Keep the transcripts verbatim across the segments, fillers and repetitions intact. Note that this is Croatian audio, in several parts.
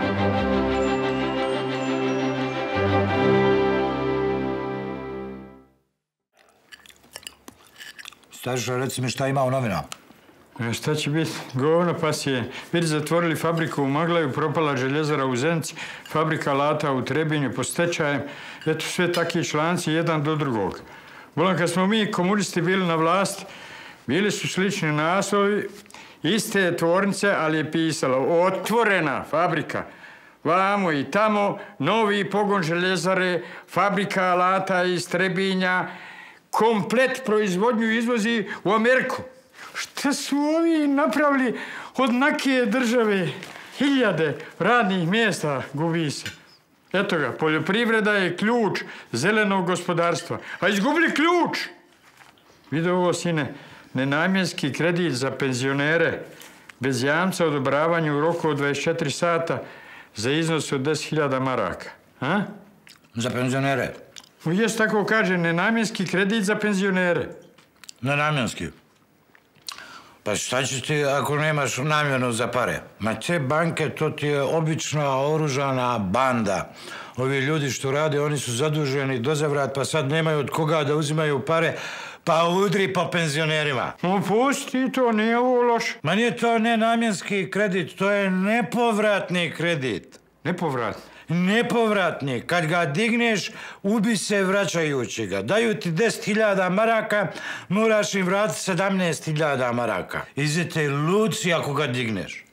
Staša, reci mi šta ima u novinama. Šta će biti? Govno pasije. Vidi, zatvorili fabriku u Maglaju, propala željezara u Zenici, fabrika alata u Trebinju po stečajem. Eto, sve takvi članci, jedan do drugog. Bolam, kad smo mi komunisti bili na vlasti, bili su slični naslovi, iste tvornice, ali je pisalo otvorena fabrika. Vamo i tamo, novi pogon željezare, fabrika alata iz Trebinja, komplet proizvodnju izvozi u Ameriku. Šta su ovi napravili od nake države? Hiljade radnih mjesta gubi se. Eto ga, poljoprivreda je ključ zelenog gospodarstva. A izgubili ključ! Vidi ovo, sine, nenamjenski kredit za penzionere bez jamca odobravanja u roku od dvadeset četiri sata za iznos od deset hiljada maraka. A? Za penzionere? Jes, tako kaže, nenamjenski kredit za penzionere. Nenamjenski? Pa šta ćeš ti ako nemaš namjenu za pare? Ma te banke, to ti je obična oružana banda. Ovi ljudi što rade, oni su zaduženi do zavrat, pa sad nemaju od koga da uzimaju pare, pa udri po penzionerima. No, pusti to, nije ovo loše. Ma nije to nenamjenski kredit, to je nepovratni kredit. Nepovratni? Nepovratni. Kad ga digneš, ubi se vraćajući ga. Daju ti deset hiljada maraka, moraš im vratiti sedamnaest hiljada maraka. Izete luci ako ga digneš.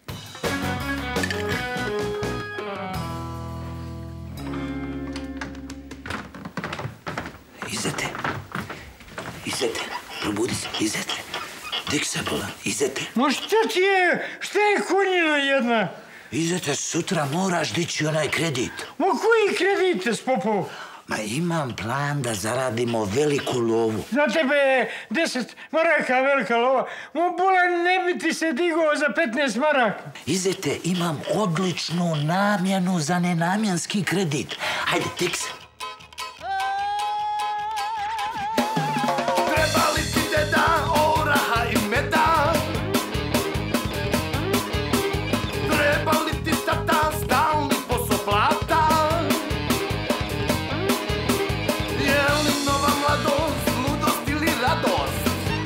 Izete. Izete. Probudi se. Izete. Dik se bola. Izete. Ma šta ti je? Šta je konjina jedna? Izete, sutra moraš dići onaj kredit. Ma koji kredite, Spopov? Ma imam plan da zaradimo veliku lovu. Za tebe je deset maraka velika lova. Ma bola, ne bi ti se digao za petnaest maraka. Izete, imam odličnu namjenu za nenamjenski kredit. Hajde, tik se. Treba li ti deda oraha i meda? Treba li ti tata stalni posoplata? Je li nova mladost, ludost ili radost?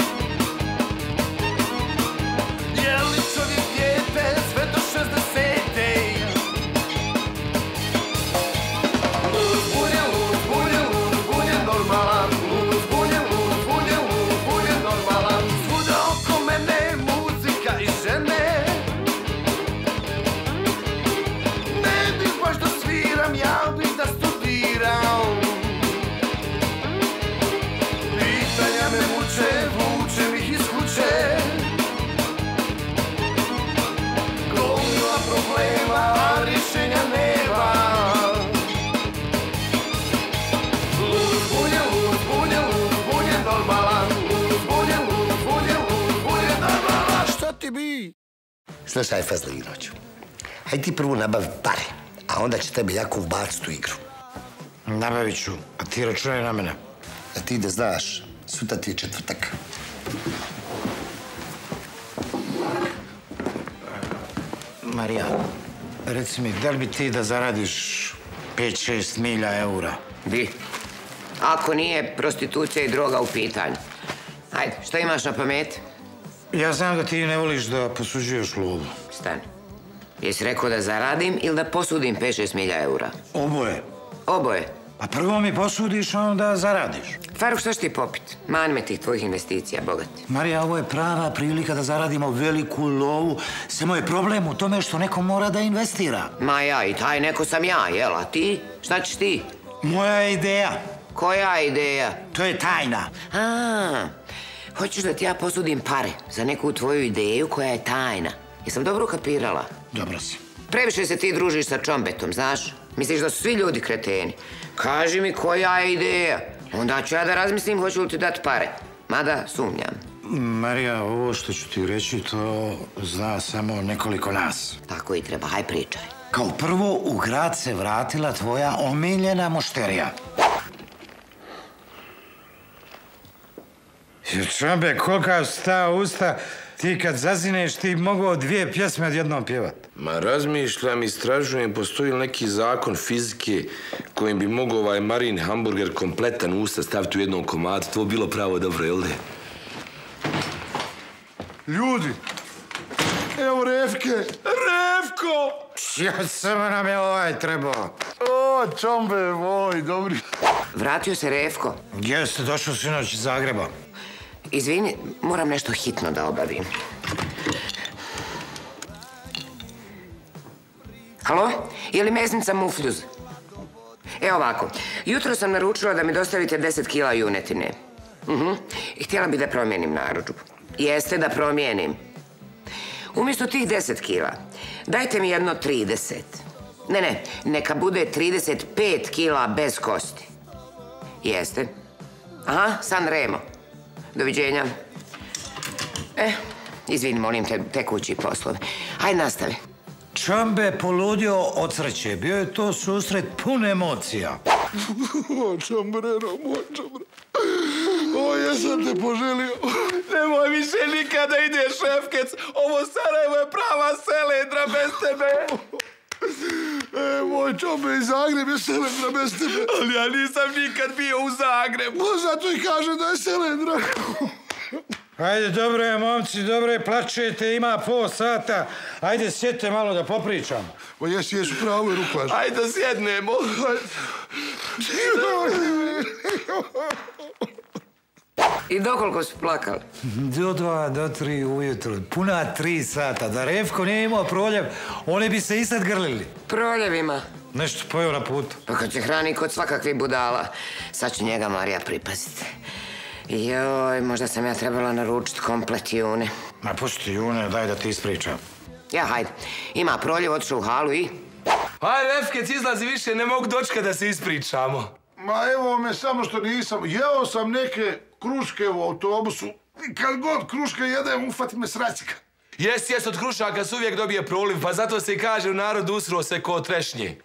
Je li čovjek dijete sve do šezdesete? Lud zbunjen, lud zbunjen, lud zbunjen, normalan. Lud zbunjen, lud zbunjen, lud zbunjen, normalan. Svuda oko mene muzika i žene. Ne bih baš da sviram, ja bih da studiram. Pitanja me muče, vučem ih iz kuće. Gomila problema, a rješenja nema. Lud zbunjen, lud zbunjen, lud zbunjen, normalan. Lud zbunjen, lud zbunjen, lud zbunjen, normalan. Šta ti bi? Slušaj, Fazlinoću, hajde ti prvo nabavi pare, a onda će tebi Jakov baciti u igru. Nabavit ću, a ti računaj na mene. Da ti da znaš, sutra ti je četvrtak. Marija, reci mi, da li bi ti da zaradiš pet šest milja eura? Bi. Ako nije prostitucija i droga u pitanju. Hajde, šta imaš na pameti? Ja znam da ti ne voliš da posuđuješ lovu. Stani. Jesi rekao da zaradim ili da posudim pet šest milja eura? Oboje. Oboje. Pa prvo mi posudiš, a onda zaradiš. Faruk, šta će ti popit? Mani me tih tvojih investicija, bogati. Marija, ovo je prava prilika da zaradimo veliku lovu. Samo je problem u tome što neko mora da investira. Ma ja, i taj neko sam ja, jel? A ti? Šta ćeš ti? Moja je ideja. Koja ideja? To je tajna. A, hoćeš da ti ja posudim pare za neku tvoju ideju koja je tajna. Jesam dobro kapirala? Dobro si. Previše se ti družiš sa čombetom, znaš? Misliš da su svi ljudi kreteni. Kaži mi koja je ideja. Onda ću ja da razmislim hoću li ti dati pare. Mada sumnjam. Marija, ovo što ću ti reći, to zna samo nekoliko nas. Tako i treba, haj pričaj. Kao prvo, u grad se vratila tvoja omiljena mušterija. Čombe, kolika su ta usta, Ti kad zazineš, ti mogao dvije pjesme odjednom pjevat. Ma razmišljam, istražujem, postoji li neki zakon fizike kojim bi mogao ovaj Marin hamburger kompletan usta staviti u jednom komadu. To bilo pravo dobro, jel de? Ljudi, evo Refke. Refko! Ja, samo nam je ovaj trebao. O, čombe moj, dobri. Vratio se Refko. Jeste, došao sinoć iz Zagreba. Izvini, moram nešto hitno da obavim. Halo? Je li mesnica Mufljuz? Evo ovako, jutro sam naručila da mi dostavite deset kila junetine. Mhm. I htjela bi da promijenim narudžbu. Jeste da promijenim. Umjesto tih deset kila, dajte mi jedno trideset. Ne, ne, neka bude trideset pet kila bez kosti. Jeste? Aha, San Remo. Doviđenja. Eh, izvini, molim te, tekući poslovi. Hajde, nastavi. Čombe poludio od sreće. Bio je to susret pun emocija. O, čombrero, moj čombrero. O, jesam te poželio. Nemoj više nikada ideš, Šefkec. Ovo Sarajevo je prava selendra bez tebe. E, moj čombe iz Zagreb je selendra bez tebe. Ali ja nisam nikad bio u Zagrebu. Pa zato i kaže da je selendra. Ajde, dobro je, momci, dobro je, plačete, ima pol sata. Ajde, sjedite malo da popričamo. O, jesi, jesi pravo je Rukvaš. Ajde da sjednemo. I dokoliko su plakali? Do dva, do tri ujutru, puna tri sata. Da Refko nije imao proljev, oni bi se i sad grlili. Proljevima. Nešto pojeo na putu. Pa kad se hrani kod svakakvih budala, sad će njega Marija pripaziti. Joj, možda sam ja trebala naručiti komplet june. Ma pusti june, daj da ti ispričam. Ja, hajde. Ima proljev, otišao u halu i... Ajde, Refkec, izlazi više, ne mogu dočka da se ispričamo. Ma evo me, samo što nisam. Jeo sam neke kruške u autobusu. I kad god kruške jedem, ufati me sracika. Jes, jes, od krušaka se uvijek dobije proliv, pa zato se i kaže u narodu usro se ko trešnje.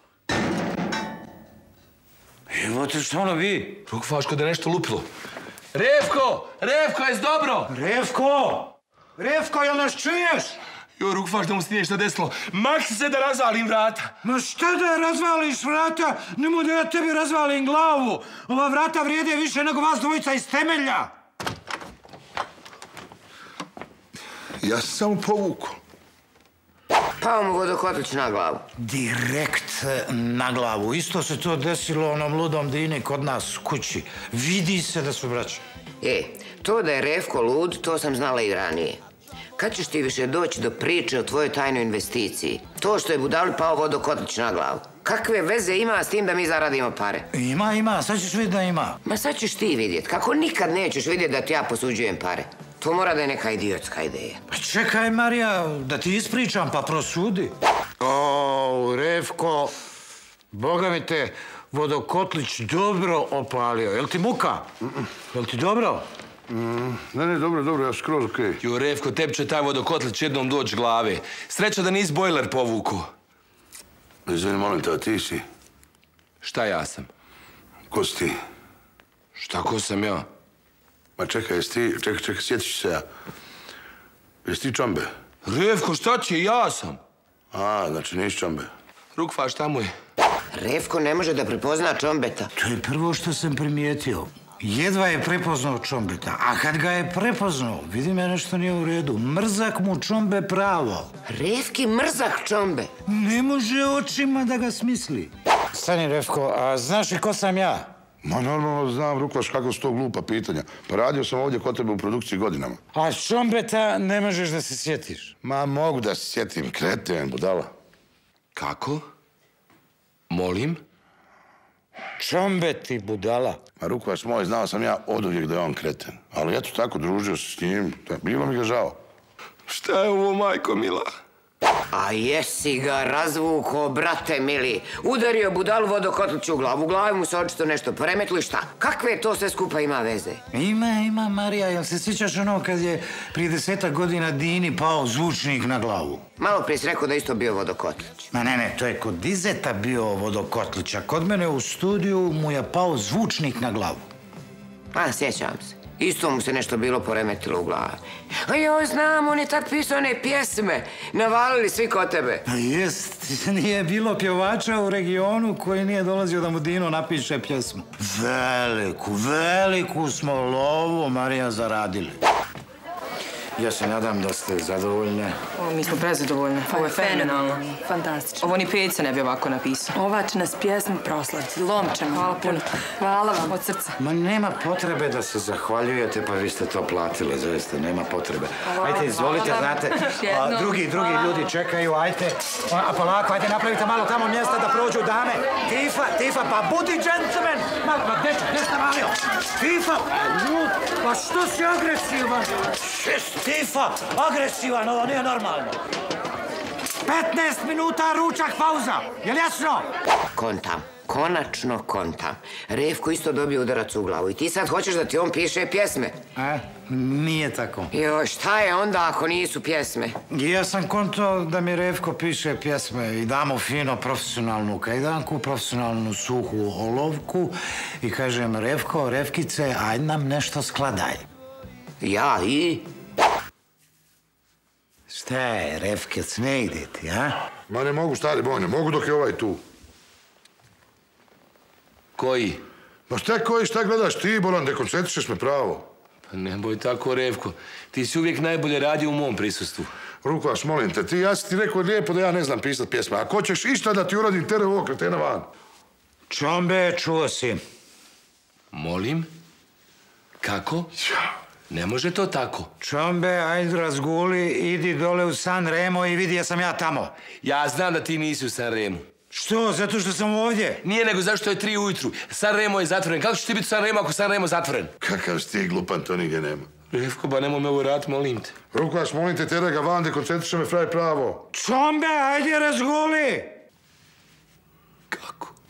Evo te što ono vi? Rukvaško da nešto lupilo. Refko! Refko, jes dobro? Refko! Refko, jel nas čuješ? Jo, Rukvaš, da mu se nije što desilo. Maksi se da razvalim vrata. Ma šta da razvališ vrata? Nemoj da ja tebi razvalim glavu. Ova vrata vrijede više nego vas dvojica iz temelja. Ja sam samo povukao. Pao mu vodokotlić na glavu. Direkt na glavu. Isto se to desilo onom ludom Dini kod nas u kući. Vidi se da su braća. E, to da je Refko lud, to sam znala i ranije. Kad ćeš ti više doći do priče o tvojoj tajnoj investiciji? To što je budali pao vodokotlić na glavu. Kakve veze ima s tim da mi zaradimo pare? Ima, ima. Sad ćeš vidjeti da ima. Ma sad ćeš ti vidjet. Kako nikad nećeš vidjet da ti ja posuđujem pare? To mora da je neka idiotska ideja. Pa čekaj, Marija, da ti ispričam, pa prosudi. O, Refko, boga mi te, vodokotlić dobro opalio. Jel ti muka? Jel ti dobro? Mm, ne, ne, dobro, dobro, ja skroz okej. Jo, Refko, tebi će taj vodokotlić jednom doći glave. Sreća da nisi bojler povuku. Izvini, molim te, a ti si? Šta ja sam? Ko si ti? Šta ko sam ja? Ma čekaj, jesi ti, čekaj, čekaj, sjetiš se ja. Jesi ti čombe? Refko, šta će, ja sam. A, znači nisi čombe. Rukvaš, šta mu je? Refko ne može da prepozna Čombeta. To je prvo što sam primijetio. Jedva je prepoznao Čombeta, a kad ga je prepoznao, vidim ja nešto nije u redu. Mrzak mu Čombe pravo. Refki mrzak Čombe. Ne može očima da ga smisli. Stani, Refko, a znaš li ko sam ja? Ma normalno znam, Rukvaš, kako su to glupa pitanja. Pa radio sam ovdje kod tebe u produkciji godinama. A Čombeta ne možeš da se sjetiš. Ma mogu da se sjetim, kreten, budala. Kako? Molim? Čombeti, budala. Ma Rukvaš moj, znao sam ja oduvijek da je on kreten. Ali eto tako, družio se s njim, bilo mi ga žao. Šta je ovo, majko mila? A jesi ga razvuko, brate mili. Udario budalu vodokotliću u glavu. U glavi mu se očito nešto poremetilo i šta? Kakve to sve skupa ima veze? Ima, ima, Marija. Jel se sjećaš ono kad je prije desetak godina Dini pao zvučnik na glavu? Malo prije si rekao da isto bio vodokotlić. Ma ne, ne, to je kod Dizeta bio vodokotlić, a kod mene u studiju mu je pao zvučnik na glavu. A, sjećam se. Isto mu se nešto bilo poremetilo u glavi. A joj, znam, on je tak pisao one pjesme. Navalili svi kod tebe. A jest, nije bilo pjevača u regionu koji nije dolazio da mu Dino napiše pjesmu. Veliku, veliku smo lovu, Marija, zaradili. Ja se nadam da ste zadovoljne. O, mi smo prezadovoljne. Ovo je fenomenalno. Fantastično. Ovo ni Peca ne bi ovako napisao. Ova će nas pjesmu proslaviti. Lomčemo. Hvala puno. Hvala vam od srca. Ma nema potrebe da se zahvaljujete, pa vi ste to platili, zaista, nema potrebe. Ajte, izvolite, znate, a, drugi, drugi ljudi čekaju, ajte, a polako, ajte, napravite malo tamo mjesta da prođu dame. Tifa, Tifa, pa budi džentlmen! Malo, ma gdje, gdje ste valio? Tifa, ljud, pa što si agresivan? Šest, Tifa, agresivan, ovo nije normalno. petnaest minuta ručak pauza, je li jasno? Kontam, konačno kontam. Revko isto dobio udarac u glavu i ti sad hoćeš da ti on piše pjesme. E, nije tako. Jo, šta je onda ako nisu pjesme? Ja sam konto da mi Revko piše pjesme i da mu fino profesionalnu kajdanku, profesionalnu suhu olovku i kažem Revko, Revkice, aj nam nešto skladaj. Ja i? Šta je, Revkec, ne ide ti, a? Ma ne mogu, stari Bonja, mogu dok je ovaj tu. Koji? Ma šta koji, šta gledaš ti, Bolan, dekoncentrišeš me pravo. Pa ne boj tako, Revko. Ti si uvijek najbolje radio u mom prisustvu. Rukovaš, molim te, ti, ja si ti rekao lijepo da ja ne znam pisat pjesme. Ako hoćeš išta da ti uradim, tere ovog kretena van. Čombe, čuo si. Molim? Kako? Ne može to tako. Čombe, ajde razguli, idi dole u San Remo i vidi, ja sam ja tamo. Ja znam da ti nisi u San Remu. Što? Zato što sam ovdje? Nije, nego zašto je tri ujutru. San Remo je zatvoren. Kako će ti biti San Remo ako San Remo zatvoren? Kakav si ti glupan, to nigdje nema. Revko, ba nemoj me ovo rat, molim te. Rukovaš, molim te, tere ga van, dekoncentriše me fraj pravo. Čombe, ajde razguli! Kako?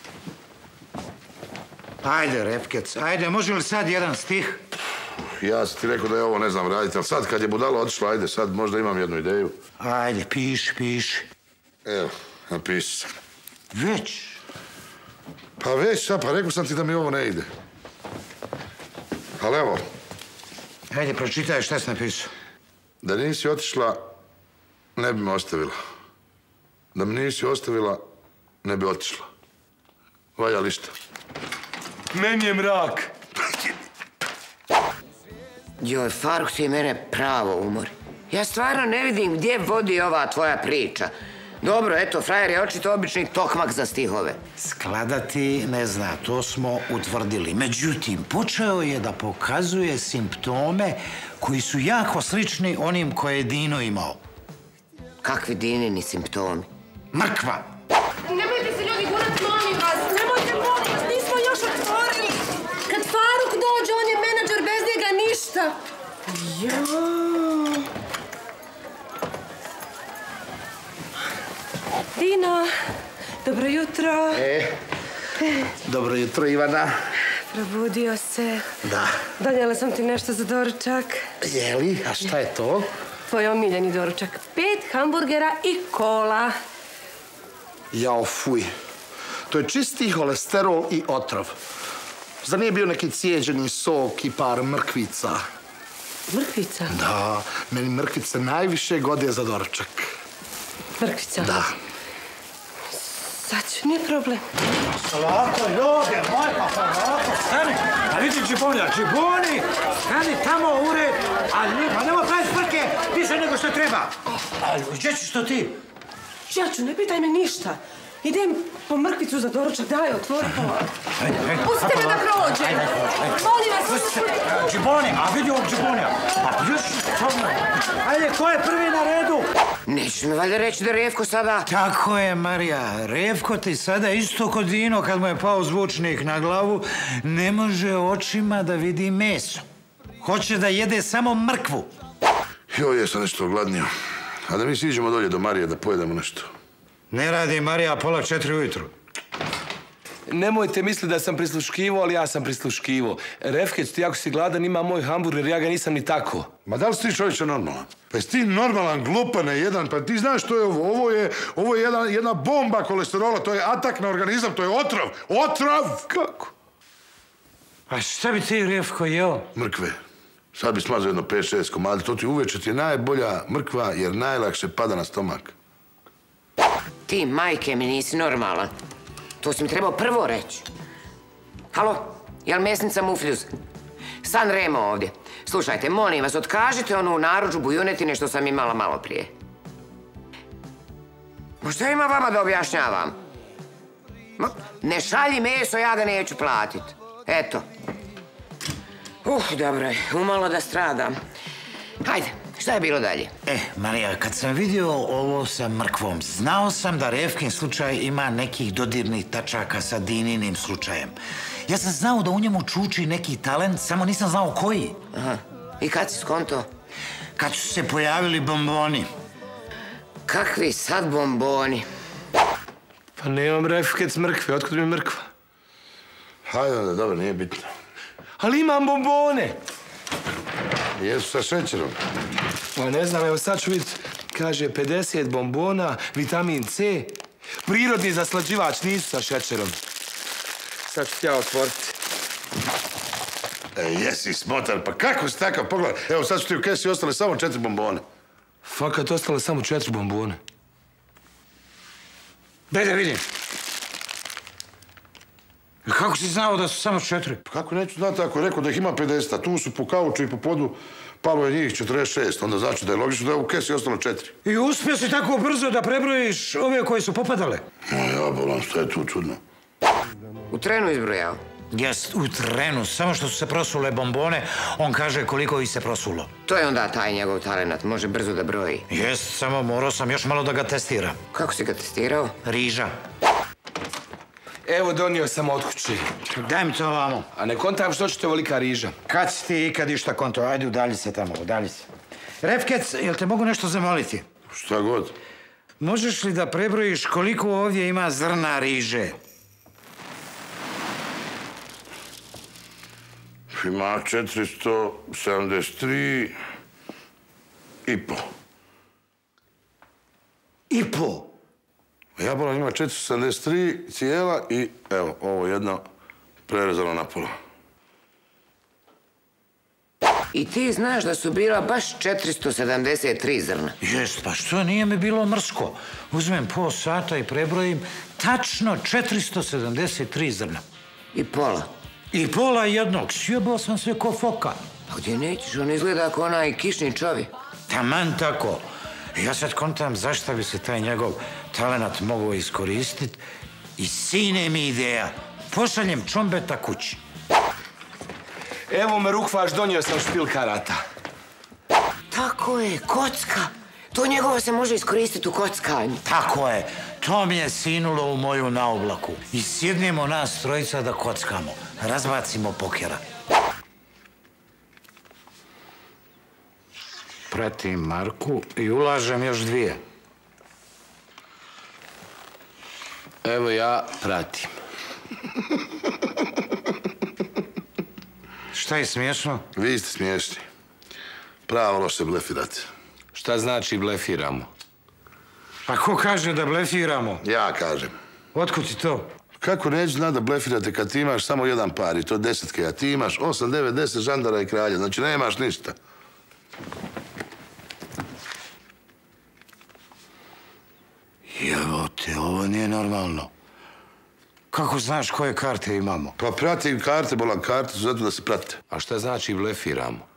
Ajde, Revkec, ajde, može li sad jedan stih? Ja sam ti rekao da je ovo ne znam raditi, ali sad kad je budalo otišla, ajde, sad možda imam jednu ideju. Ajde, piši, piši. Evo, napisao sam. Već? Pa već, sad, pa rekao sam ti da mi ovo ne ide. Ali evo. Ajde, pročitaj šta si napisao. Da nisi otišla, ne bi me ostavila. Da me nisi ostavila, ne bi otišla. Valja lišta. Meni je mrak. Joj, Faruk, ti mene pravo umori. Ja stvarno ne vidim gdje vodi ova tvoja priča. Dobro, eto, frajer je očito obični tokmak za stihove. Skladati ne zna, to smo utvrdili. Međutim, počeo je da pokazuje simptome koji su jako slični onim koje je Dino imao. Kakvi Dinini simptomi? Mrkva! Nemojte se ljudi gurat, molim vas. Nemojte, molim vas, nismo još otvorili. Kad Faruk dođe, on je menadžer, bez njega ništa. Jao. Dino, dobro jutro. E, dobro jutro, Ivana. Probudio se. Da. Donijela sam ti nešto za doručak. Jeli, a šta je to? Tvoj omiljeni doručak. Pet hamburgera i kola. Jao, fuj. To je čisti holesterol i otrov. Zar nije bio neki cijeđeni sok i par mrkvica? Mrkvica? Da, meni mrkvice najviše gode za doručak. Mrkvica? Da. Sad ću, nije problem. Polako, ljudi, moj, pa polako, stani. A vidi Džibonja, Džiboni, stani tamo u red. Ali pa nemoj praviti sprke više nego što treba. Ali gdje ćeš to ti? Ja ću, ne pitaj me ništa. Idem po mrkvicu za doručak, daj, otvori polako. Pustite me da prođem. Molim vas. Džiboni, a vidi ovog Džibonja. Pa još, ajde, ko je prvi na redu? Nećeš mi valjda reći da Revko sada... Tako je, Marija. Revko ti sada isto kod Dino, kad mu je pao zvučnik na glavu, ne može očima da vidi meso. Hoće da jede samo mrkvu. Joj, jesam nešto ogladnio. A da mi siđemo dolje do Marije da pojedemo nešto. Ne radi Marija pola četiri ujutru. Nemojte misliti da sam prisluškivo, ali ja sam prisluškivo. Revkec, ti ako si gladan ima moj hamburger, ja ga nisam ni tako. Ma da li si ti čovječe normalan? Pa jesi ti normalan, glupane, jedan, pa ti znaš što je ovo? Ovo je, ovo je jedna, jedna bomba kolesterola, to je atak na organizam, to je otrov. Otrov! Kako? A šta bi ti, Refko, jeo? Mrkve. Sad bi smazao jedno pet šest komada. To ti uveče ti je najbolja mrkva jer najlakše pada na stomak. Ti, majke mi, nisi normalan. To si mi trebao prvo reći. Halo, jel mesnica Mufljuz? San Remo ovdje. Slušajte, molim vas, otkažite onu narudžbu junetine što sam imala malo prije. Ma šta ima vama da objašnjavam? Ma, ne šalji meso, ja ga neću platit. Eto. Uh, dobro je, umalo da stradam. Hajde, šta je bilo dalje? E, Marija, kad sam vidio ovo sa mrkvom, znao sam da Refkin slučaj ima nekih dodirnih tačaka sa Dininim slučajem. Ja sam znao da u njemu čuči neki talent, samo nisam znao koji. Aha, i kad si skonto? Kad su se pojavili bomboni. Kakvi sad bomboni? Pa nemam Refkec mrkve, otkud mi mrkva? Hajde onda, dobro, nije bitno. Ali imam bombone! Jesu sa šećerom. Pa ne znam, evo sad ću vidjeti. Kaže, pedeset bombona, vitamin C. Prirodni zaslađivač, nisu sa šećerom. Sad ću ti ja otvoriti. E, jesi smotar, pa kako si takav? Pogledaj, evo sad su ti u kesi ostale samo četiri bombone. Fakat, ostale samo četiri bombone. Daj da vidim. Kako si znao da su samo četiri? Pa kako neću znati ako je rekao da ih ima pedeset, a tu su po kauču i po podu palo je njih četrdeset šest, onda znači da je logično da je u kesi ostalo četiri. I uspio si tako brzo da prebrojiš ove koje su popadale? No ja bolam, što je tu čudno? U trenu izbrojao? Jest, u trenu, samo što su se prosule bombone, on kaže koliko ih se prosulo. To je onda taj njegov talenat, može brzo da broji. Jest, samo morao sam još malo da ga testiram. Kako si ga testirao? Riža. Evo, donio sam od kući. Daj mi to ovamo. A ne kontam što ćete ovolika riža. Kad si ti ikad išta konto? Ajde, udalji se tamo, udalji se. Refkec, jel te mogu nešto zamoliti? Šta god. Možeš li da prebrojiš koliko ovdje ima zrna riže? Ima četiristo sedamdeset tri i po. I po? Ja bolam ima četiristo sedamdeset tri cijela i evo, ovo jedno prerezano na pola. I ti znaš da su bila baš četiristo sedamdeset tri zrna? Jest, pa što nije mi bilo mrsko? Uzmem pol sata i prebrojim tačno četiristo sedamdeset tri zrna. I pola? I pola jednog. Sjebao sam se ko foka. A gdje nećeš? On izgleda kao onaj kišni čovjek. Taman tako. Ja sad kontam zašto bi se taj njegov talenat mogao iskoristiti i sine mi ideja. Pošaljem Čombeta kući. Evo me rukvaš, donio sam špil karata. Tako je, kocka. To njegovo se može iskoristiti u kockanju. Tako je. To mi je sinulo u moju naoblaku. I sjednemo nas trojica da kockamo. Razbacimo pokera. Pratim Marku i ulažem još dvije. Evo ja pratim. Šta je smiješno? Vi ste smiješni. Pravo loše blefirate. Šta znači blefiramo? A ko kaže da blefiramo? Ja kažem. Otkud ti to? Kako neću znati da blefirate kad ti imaš samo jedan par i to desetke, a ti imaš osam, devet, deset žandara i kralja, znači nemaš ništa. Jevo te, ovo nije normalno. Kako znaš koje karte imamo? Pa pratim karte, bolam karte su zato da se prate. A šta znači blefiramo?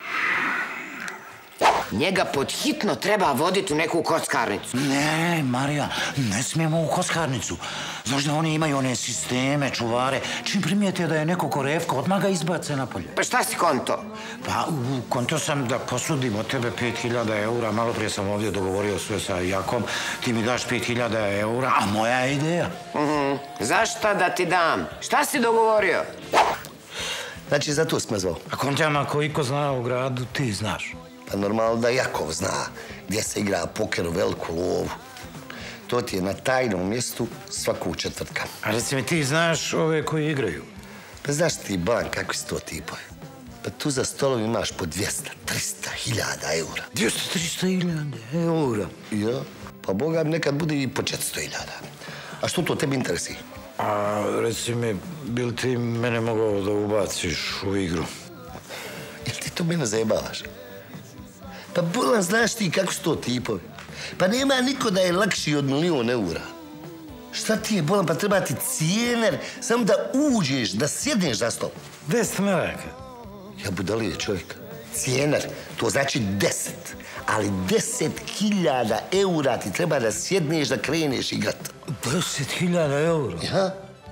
Njega podhitno treba voditi u neku kockarnicu. Ne, Marija, ne smijemo u kockarnicu. Znaš da oni imaju one sisteme, čuvare. Čim primijete da je neko ko Refko, odmah ga izbace napolje. Pa šta si konto? Pa, u konto sam da posudim od tebe pet hiljada eura. Malo prije sam ovdje dogovorio sve sa Jakom. Ti mi daš pet hiljada eura, a moja je ideja. Mhm. Zašta da ti dam? Šta si dogovorio? Znači, za to smo zvao. A kontjam, ako iko zna u gradu, ti znaš. Pa normalno da Jakov zna gdje se igra poker u veliku lovu. To ti je na tajnom mjestu svakog četvrtka. A reci mi, ti znaš ove koji igraju? Pa znaš ti, ban, kakvi su to tipovi? Pa tu za stolom imaš po dvjesto, trista hiljada eura. dvjesto, trista hiljada eura? Ja, pa Boga mi nekad bude i po četiristo hiljada. A što to tebi interesuje? A reci mi, bil ti mene mogao da ubaciš u igru? Jel ti to mene zajebavaš? Pa bolan, znaš ti kako su to tipovi? Pa nema niko da je lakši od milion eura. Šta ti je, bolan, pa treba ti cijener samo da uđeš, da sjedneš za stol. Deset maraka. Ja budalije čovjek. Cijener, to znači deset. Ali deset hiljada eura ti treba da sjedneš, da kreneš igrat. Deset hiljada eura? Ja?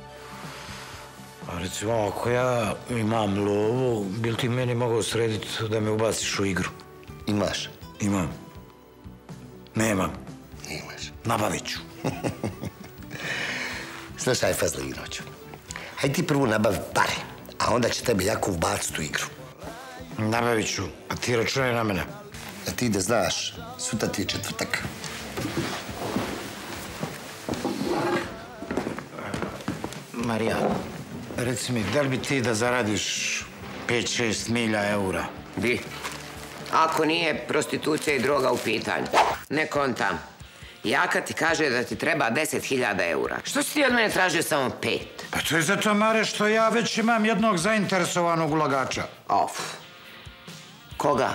A recimo, ako ja imam lovu, bil ti meni mogao srediti da me ubaciš u igru? Imaš? Imam. Nemam. Nemaš. Nabavit ću. Slušaj, Fazlinoću. Hajde ti prvo nabavi pare, a onda će tebe jako ubaciti u igru. Nabavit ću, a ti računaj na mene. Da ti da znaš, sutra ti je četvrtak. Marija, reci mi, da li bi ti da zaradiš pet šest milja eura? Di? Ako nije prostitucija i droga u pitanju. Ne kontam. Jaka ti kaže da ti treba deset hiljada eura. Što si ti od mene tražio samo pet? Pa to je zato, Mare, što ja već imam jednog zainteresovanog ulagača. Of. Koga?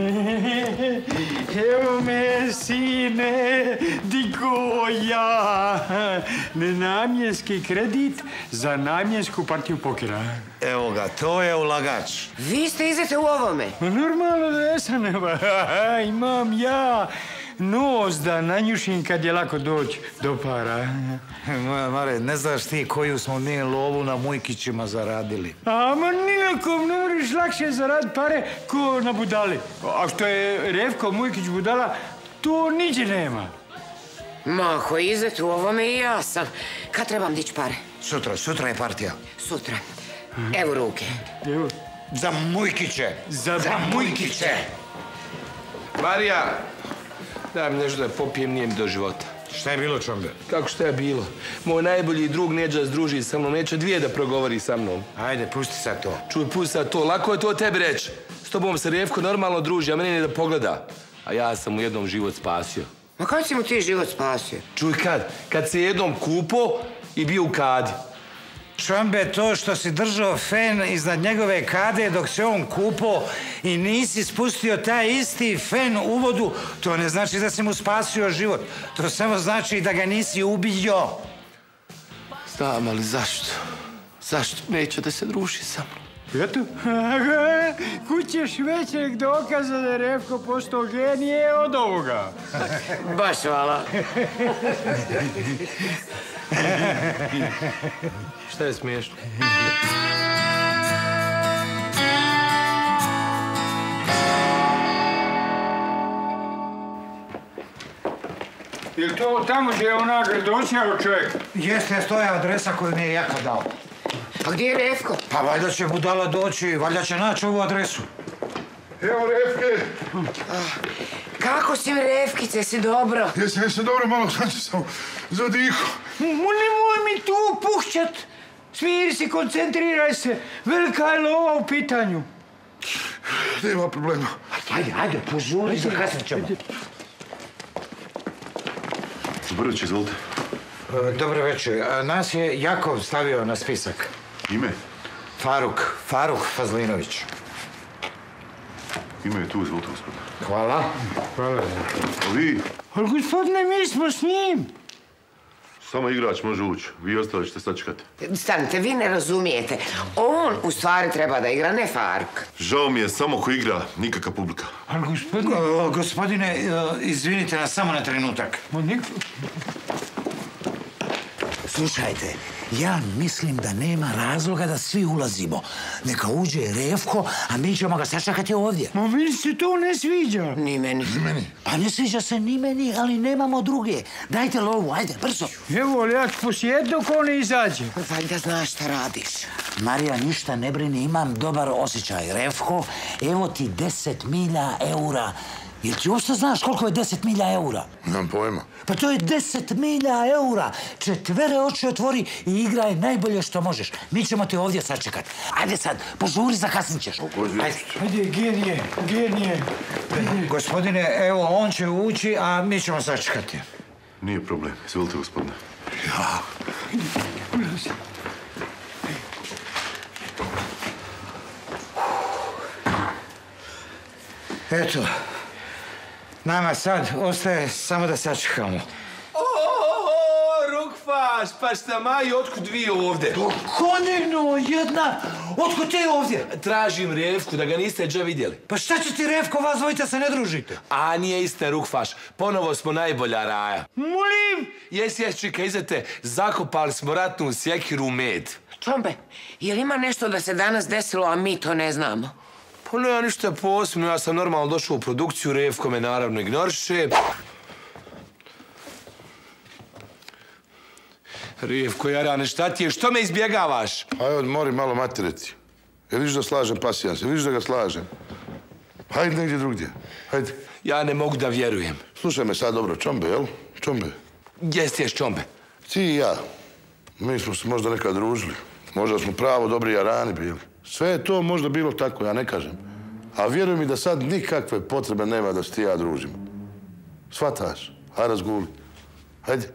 Evo me, sine, digo ja. Nenamjenski kredit za namjensku partiju pokera. Evo ga, to je ulagač. Vi ste izete u ovome? Normalno da jesam, imam ja nos da nanjušim kad je lako doći do para. Moja Mare, ne znaš ti koju smo mi lovu na Mujkićima zaradili. Ama nijakom, ne moraš lakše zaraditi pare ko na budali. A što je Revko Mujkić budala, to niđe nema. Ma, ko izet u ovome i ja sam. Kad trebam dići pare? Sutra, sutra je partija. Sutra. Evo ruke. Evo. Za Mujkiće. Za, Za Mujkiće. Marija, daj mi nešto da popijem, nije mi do života. Šta je bilo, Čombe? Kako šta je bilo? Moj najbolji drug neće da združi sa mnom, neće dvije da progovori sa mnom. Ajde, pusti sad to. Čuj, pusti sad to, lako je to tebi reći. S tobom se Revko normalno druži, a meni ne da pogleda. A ja sam mu jednom život spasio. Ma kad si mu ti život spasio? Čuj, kad? Kad se jednom kupo i bio u kadi. Čombe, to što si držao fen iznad njegove kade dok se on kupo i nisi spustio taj isti fen u vodu, to ne znači da si mu spasio život. To samo znači da ga nisi ubio. Znam, ali zašto? Zašto neće da se druži sa mnom? Eto, kućeš većeg dokaza da je Revko postao genije od ovoga. Baš hvala. Šta je smiješno? Jel to tamo gdje je ona grdoćnjava čovjek? Jeste, to je adresa koju mi je Jako dao. Pa gdje je Revko? Pa valjda će budala doći, valjda će naći ovu adresu. Evo Revke. Kako si, Revkice, si dobro? Jesam, jesam dobro, malo sam se sam zadiho. Nemoj mi tu pušćat. Smiri se, koncentriraj se. Velika je lova u pitanju. Nema problema. Ajde, ajde, požuri, zakasnit ćemo. Brdoć, izvolite. Dobro večer. Nas je Jakov stavio na spisak. Ime? Faruk, Faruk Fazlinović. Ime je tu, izvolite, gospodine. Hvala. Hvala. A vi? Ali gospodine, mi smo s njim. Samo igrač može ući. Vi ostali ćete sačekati. Stanite, vi ne razumijete. On u stvari treba da igra, ne Faruk. Žao mi je, samo ko igra, nikakva publika. Ali gospodine... Gospodine, izvinite nas samo na trenutak. Slušajte, ja mislim da nema razloga da svi ulazimo. Neka uđe Revko, a mi ćemo ga sačekati ovdje. Ma meni se to ne sviđa. Ni meni. Ni meni. Pa ne sviđa se ni meni, ali nemamo druge. Dajte lovu, ajde, brzo. Evo, ali ja ću posjediti dok on ne izađe. Valjda znaš šta radiš. Marija, ništa ne brini, imam dobar osjećaj. Revko, evo ti deset milja eura. Jel ti uopšte znaš koliko je deset milja eura? Nemam pojma. Pa to je deset milja eura. Četvere oči otvori i igraj najbolje što možeš. Mi ćemo te ovdje sačekati. Ajde sad, požuri, zakasnit ćeš. Ajde, Ajde genije, genije. Ajde. Gospodine, evo, on će ući, a mi ćemo sačekati. Nije problem. Izvolite, gospodine. Ja, Eto, nama sad ostaje samo da sačekamo. Rukfaš, pa šta maj, otkud vi ovdje? Konino, jedna! Otkud ti ovdje? Tražim Revku, da ga niste dža vidjeli. Pa šta će ti, Revko, vas dvojica se ne družite? A nije iste, Rukfaš, ponovo smo najbolja raja. Molim! Jes, jes, čika, izete, zakopali smo ratnu sjekiru u med. Čombe, je li ima nešto da se danas desilo, a mi to ne znamo? Pa nema ništa posebno, ja sam normalno došao u produkciju, Revko me naravno ignoriše. Revko, Jarane, šta ti je? Što me izbjegavaš? Ajde, odmori malo materiti. Jel viš da slažem pasijans? Jel viš da ga slažem? Hajde negdje drugdje. Hajde. Ja ne mogu da vjerujem. Slušaj me sad dobro, Čombe, jel? Čombe. Jes, jes, Čombe. Ti i ja. Mi smo se možda nekad družili. Možda smo pravo dobri jarani bili. Sve je to možda bilo tako, ja ne kažem. A vjeruj mi da sad nikakve potrebe nema da se ti ja družimo. Shvataš? Hajde razguli. Hajde.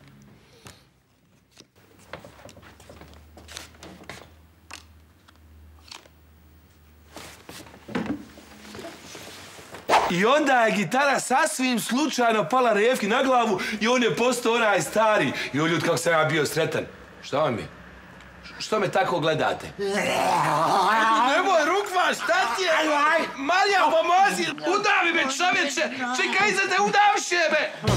I onda je gitara sasvim slučajno pala Revki na glavu i on je postao onaj stari. I o ljud, kako sam ja bio sretan. Šta vam je? Što me tako gledate? Nemoj, Rukvaš, šta ti je? Marija, pomozi! Udavi me, čovječe! Čekaj, iza te udavše me!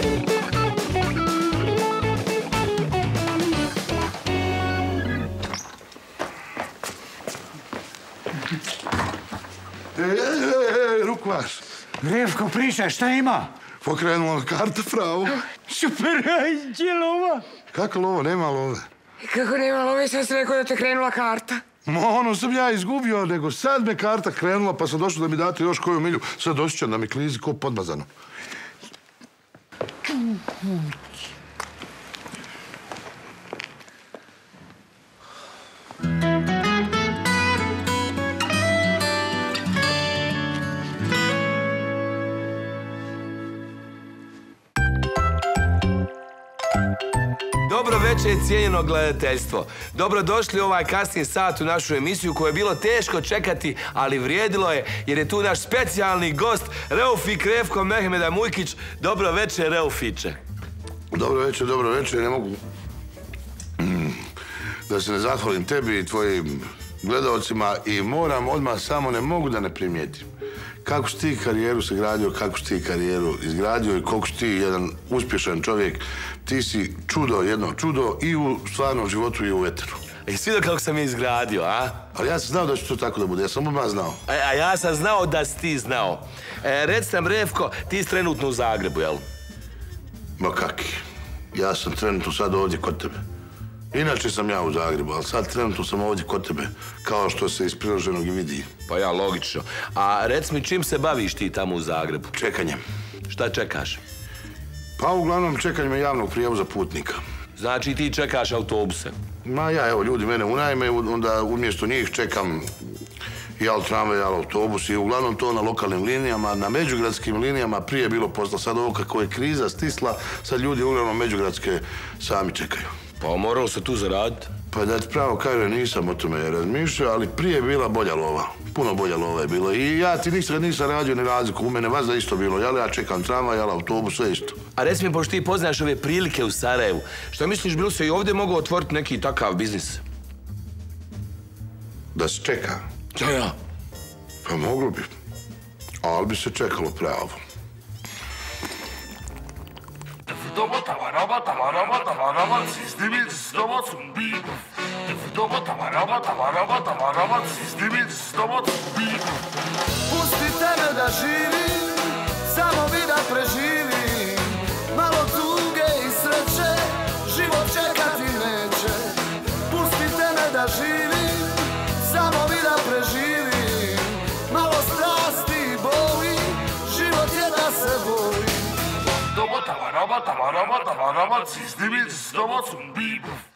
E, e, e, Rukvaš. Revko, pričaj, šta ima? Pokrenula karta pravo. Super, gdje lova? Kako lovo? Nema love. Kako nema love, sad si rekao da te krenula karta? Ma ono sam ja izgubio, nego sad me karta krenula, pa sam došao da mi date još koju milju. Sad osjećam da mi klizi ko podmazano. Dobro večer, cijenjeno gledateljstvo. Dobrodošli u ovaj kasni sat u našu emisiju koju je bilo teško čekati, ali vrijedilo je jer je tu naš specijalni gost Reufik Revko Mehmeda Mujkić. Dobro večer, Reufiće. Dobro večer, dobro večer. Ne mogu da se ne zahvalim tebi i tvojim gledalcima i moram odmah samo, ne mogu da ne primijetim kako si ti karijeru sagradio, kako si ti karijeru izgradio i koliko si ti jedan uspješan čovjek. Ti si čudo, jedno čudo i u stvarnom životu i u eteru. I svi kako sam je izgradio, a? Ali ja sam znao da će to tako da bude, ja sam odmah znao. A, a ja sam znao da si ti znao. E, reci nam, Revko, ti si trenutno u Zagrebu, jel? Ma kaki, ja sam trenutno sad ovdje kod tebe. Inače sam ja u Zagrebu, ali sad trenutno sam ovdje kod tebe, kao što se iz priloženog i vidi. Pa ja, logično. A reci mi, čim se baviš ti tamo u Zagrebu? Čekanjem. Šta čekaš? Pa uglavnom čekanjem javnog prijevoza putnika. Znači ti čekaš autobuse? Ma ja, evo, ljudi mene unajme, onda umjesto njih čekam jel tramvaj, jel autobus i uglavnom to na lokalnim linijama, na međugradskim linijama prije je bilo posla. Sad ovo kako je kriza stisla, sad ljudi uglavnom međugradske sami čekaju. Pa moralo se tu zaraditi? Pa da ti pravo kažem, nisam o tome razmišljao, ali prije je bila bolja lova. Puno bolja lova je bilo. I ja ti nisam, nisam radio ni razliku. U mene vas da isto bilo. Jel ja čekam tramvaj, jel autobus, sve isto. A reci mi, pošto ti poznaš ove prilike u Sarajevu, što misliš, bilo se i ovdje mogao otvoriti neki takav biznis? Da se čeka? Ja, ja. Pa moglo bi. Ali bi se čekalo pravo. Pustite me da živim, samo vi da preživim. Malo tuge i sreće, život čekati neće. Pustite me da živim, samo vi da preživim. Malo strasti i boli, život je da se boli. Dobo tava roba, tava roba, tava roba, cis divic, dobo cum bibu.